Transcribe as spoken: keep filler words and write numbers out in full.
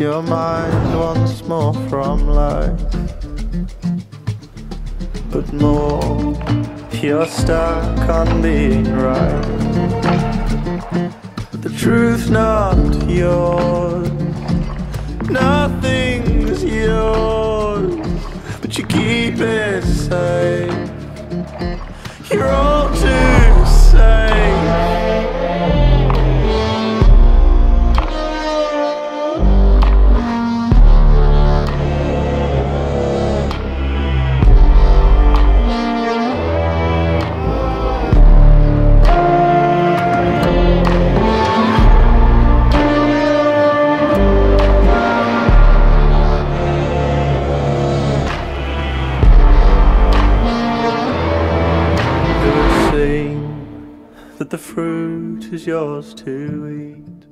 your mind wants more from life, but more, you're stuck on being right. But the truth's not yours, nothing's yours, but you keep it safe. You're all too safe. That the fruit is yours to eat.